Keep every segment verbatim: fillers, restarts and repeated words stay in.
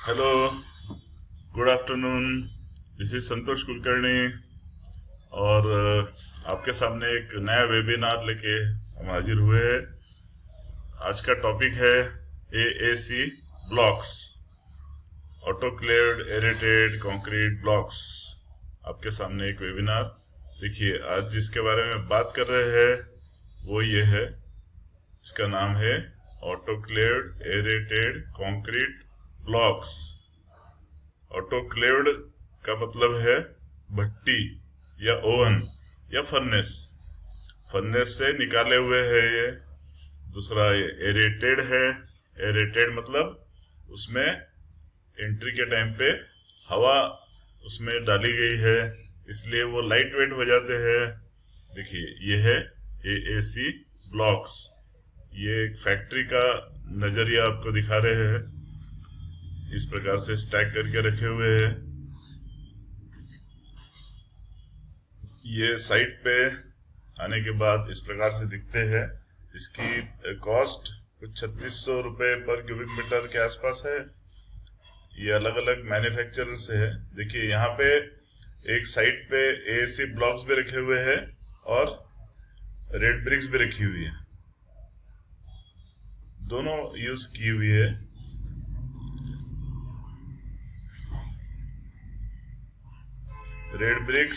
Hello, good afternoon. This is Santosh Kulkarni और आपके सामने एक नया वेबिनार लेके हम हाजिर हुए हैं। आज का टॉपिक है A A C blocks, autoclaved aerated concrete blocks. आपके सामने एक वेबिनार। देखिए, आज जिसके बारे में बात कर रहे हैं वो ये है, इसका नाम है autoclaved aerated concrete blocks. Autoclaved का मतलब है भट्टी या ओवन या फर्नेस। फर्नेस से निकाले हुए है ये। दूसरा ये एरेटेड है। एरेटेड मतलब उसमें एंट्री के टाइम पे हवा उसमें डाली गई है, इसलिए वो लाइट वेट हो जाते हैं। देखिए, ये है ए ए सी ब्लॉक्स। ये एक फैक्ट्री का नजरिया आपको दिखा रहे हैं। इस प्रकार से स्टैक करके रखे हुए हैं। ये साइट पे आने के बाद इस प्रकार से दिखते हैं। इसकी कॉस्ट कुछ छत्तीस सौ रुपये पर क्यूबिक मीटर के आसपास है। ये अलग अलग मैन्युफैक्चरर से है। देखिए, यहाँ पे एक साइड पे ए ए सी ब्लॉक्स भी रखे हुए हैं और रेड ब्रिक्स भी रखी हुई है। दोनों यूज की हुई है। रेड ब्रिक्स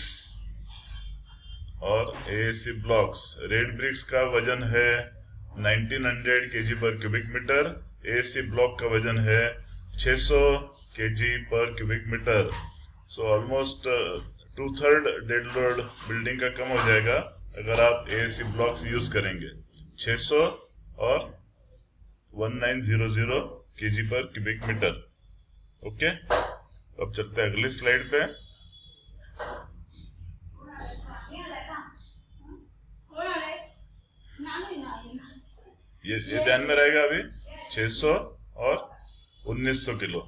और A A C blocks. Red bricks का वजन है उन्नीस सौ KG per cubic metre. A A C block का वजन है छह सौ KG per cubic metre. So almost two third dead load building का कम हो जाएगा अगर आप ए ए सी ब्लॉक्स यूज करेंगे। छह सौ और उन्नीस सौ KG per cubic metre. Okay, अब चलते हैं अगली स्लाइड पे। ये ये ध्यान में रहेगा। अभी छह सौ और उन्नीस सौ किलो।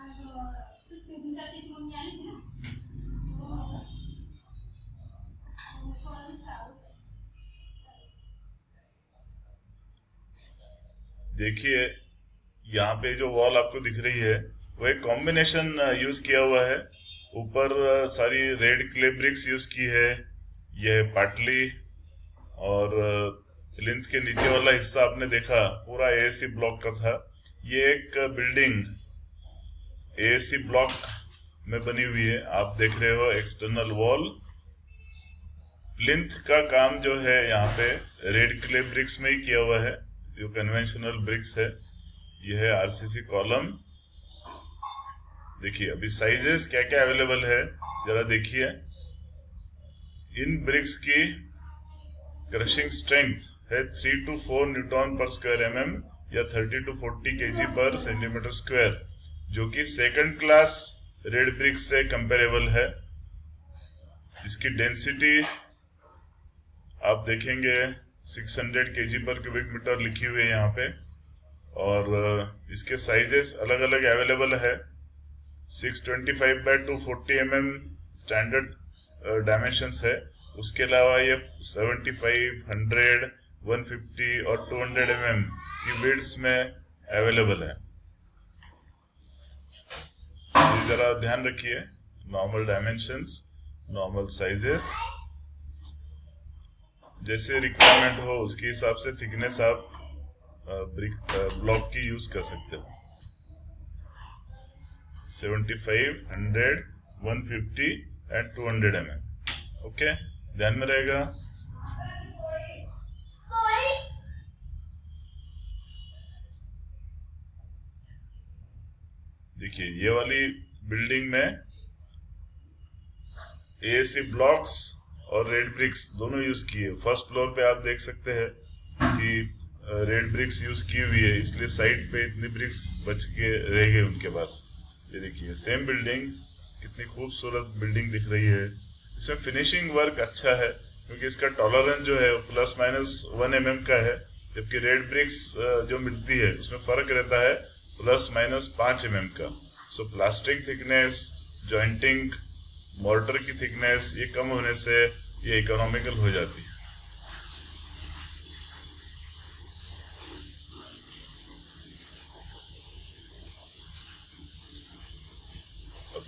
देखिए, यहाँ पे जो वॉल आपको दिख रही है वो एक कॉम्बिनेशन यूज किया हुआ है। ऊपर सारी रेड क्ले ब्रिक्स यूज की है, यह पाटली, और प्लिंथ के नीचे वाला हिस्सा आपने देखा पूरा ए ए सी ब्लॉक का था। ये एक building A A C block में बनी हुई है। आप देख रहे हो एक्सटर्नल वॉल। प्लिंथ का काम जो है यहाँ पे रेड क्ले ब्रिक्स में ही किया हुआ है, जो कन्वेंशनल ब्रिक्स है। यह है आर सी सी कॉलम। देखिए, अभी साइजेस क्या क्या अवेलेबल है जरा देखिए। इन ब्रिक्स की क्रशिंग स्ट्रेंथ है three to four newton per square M M या thirty to forty KG per centimetre square, जो कि सेकंड क्लास रेड ब्रिक्स से कंपेरेबल है। इसकी डेंसिटी आप देखेंगे छह सौ केजी पर क्यूबिक मीटर लिखी हुई है यहाँ पे। और इसके साइजेस अलग अलग अवेलेबल है। Six twenty five by two forty M M standard dimensions है। उसके अलावा ये seventy five, hundred, one fifty और टू हंड्रेड एम एम की विड्थ में अवेलेबल है। ये जरा ध्यान रखिए, नॉर्मल डायमेंशंस, नॉर्मल साइजेस, जैसे रिक्वायरमेंट हो उसके हिसाब से थिकनेस आप ब्रिक ब्लॉक की यूज कर सकते हो। Seventy five, hundred, one fifty and two hundred M M. Okay, ध्यान में रहेगा। देखिए, ये वाली बिल्डिंग में ए ए सी ब्लॉक्स और रेड ब्रिक्स दोनों यूज किए। फर्स्ट फ्लोर पे आप देख सकते हैं कि रेड ब्रिक्स यूज की हुई है, इसलिए साइड पे इतनी ब्रिक्स बच के रह गए उनके पास। ये देखिए, सेम बिल्डिंग, कितनी खूबसूरत बिल्डिंग दिख रही है। इसमें फिनिशिंग वर्क अच्छा है क्योंकि इसका टॉलरेंस जो है plus minus one M M का है, जबकि रेड ब्रिक्स जो मिलती है उसमें फर्क रहता है प्लस माइनस पांच एम एम का। So plastic thickness, jointing, mortar की थिकनेस ये कम होने से ये इकोनॉमिकल हो जाती है।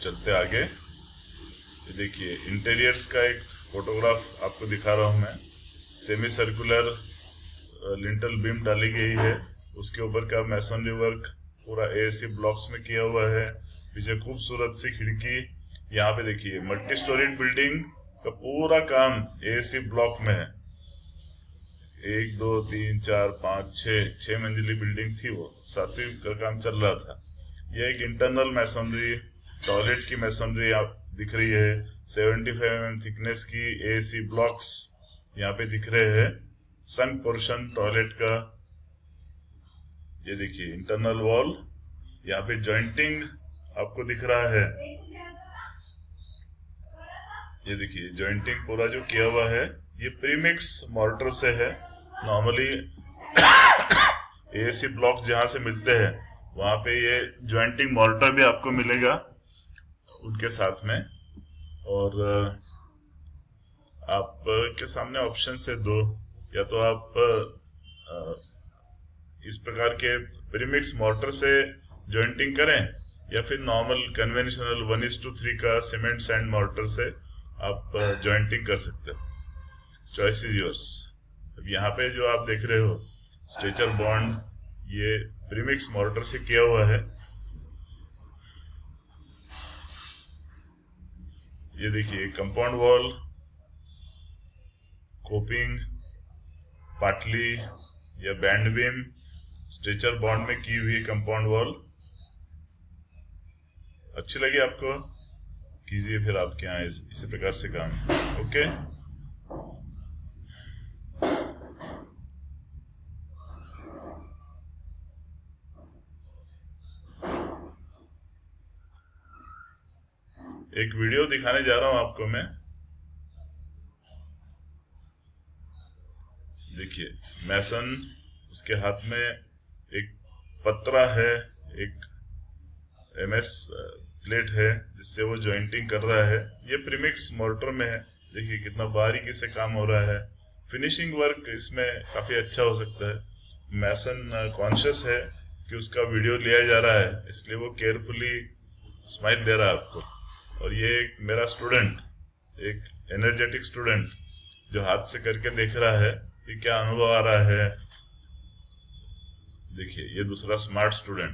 चलते आगे। ये देखिए इंटीरियर्स का एक फोटोग्राफ आपको दिखा रहा हूँ मैं। सेमी सर्कुलर लिंटल बीम डाली गई है, उसके ऊपर का मैसनरी वर्क पूरा एसी ब्लॉक्स में किया हुआ है। पीछे खूबसूरत सी खिड़की। यहाँ पे देखिए मल्टी स्टोरीड बिल्डिंग का पूरा काम एसी ब्लॉक में है। एक दो तीन चार पाँच छः छः मंजिली बिल्डिंग थी, वो सातवीं का काम चल रहा था। यह एक इंटरनल मैसनरी, टॉयलेट की मैसनरी आप दिख रही है। पचहत्तर एम एम थिकनेस की एसी ब्लॉक्स यहाँ पे दिख रहे हैं। सन पोर्शन टॉयलेट का। ये देखिए इंटरनल वॉल, यहाँ पे जॉइंटिंग आपको दिख रहा है। ये देखिए जॉइंटिंग पूरा जो किया हुआ है, ये प्रीमिक्स मॉर्टर से है। नॉर्मली एसी ब्लॉक जहां से मिलते हैं वहां पे ये जॉइंटिंग मॉर्टर भी आपको मिलेगा उनके साथ में। और आप के सामने ऑप्शन है दो, या तो आप इस प्रकार के प्रीमिक्स मॉर्टर से जॉइंटिंग करें, या फिर normal conventional one is to three का सीमेंट सैंड मॉर्टर से आप जॉइंटिंग कर सकते हो। Choice is yours. अब यहाँ पे जो आप देख रहे हो स्ट्रेचर बॉन्ड, ये प्रीमिक्स मॉर्टर से किया हुआ है। ये देखिए कंपाउंड वॉल, कोपिंग, पाटली या बैंड बीम, स्ट्रेचर बॉन्ड में की हुई कंपाउंड वॉल। अच्छी लगी आपको? कीजिए फिर आपके यहाँ इस, इसी प्रकार से काम। ओके, एक वीडियो दिखाने जा रहा हूं आपको मैं। देखिए मैसन, उसके हाथ में एक पतरा है, एक एमएस प्लेट है जिससे वो जॉइंटिंग कर रहा है। ये प्रीमिक्स मोर्टर में है। देखिए कितना बारीकी से काम हो रहा है। फिनिशिंग वर्क इसमें काफी अच्छा हो सकता है। मैसन कॉन्शियस है कि उसका वीडियो लिया जा रहा है, इसलिए वो केयरफुली स्माइल दे रहा है आपको। और ये एक मेरा स्टूडेंट, एक एनर्जेटिक स्टूडेंट जो हाथ से करके देख रहा है कि क्या अनुभव आ रहा है। देखिए ये दूसरा स्मार्ट स्टूडेंट,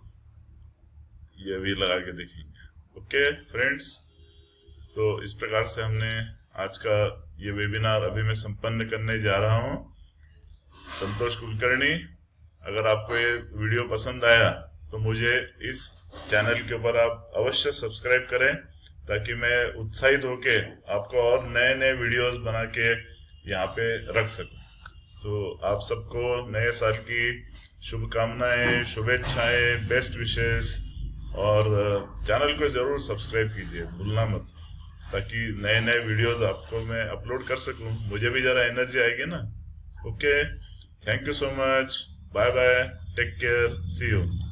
ये भी लगा के देखेंगे। ओके फ्रेंड्स, तो इस प्रकार से हमने आज का ये वेबिनार अभी मैं संपन्न करने जा रहा हूं। संतोष कुलकर्णी, अगर आपको ये वीडियो पसंद आया तो मुझे इस चैनल के ऊपर आप अवश्य सब्सक्राइब करें, ताकि मैं उत्साहित होके आपको और नए नए वीडियोस बना के यहाँ पे रख सकूं। तो आप सबको नए साल की शुभकामनाएं, शुभेच्छाएं, बेस्ट विशेस। और चैनल को जरूर सब्सक्राइब कीजिए, भूलना मत, ताकि नए नए वीडियोस आपको मैं अपलोड कर सकूं। मुझे भी जरा एनर्जी आएगी ना। Okay, thank you so much, bye bye, take care, see you.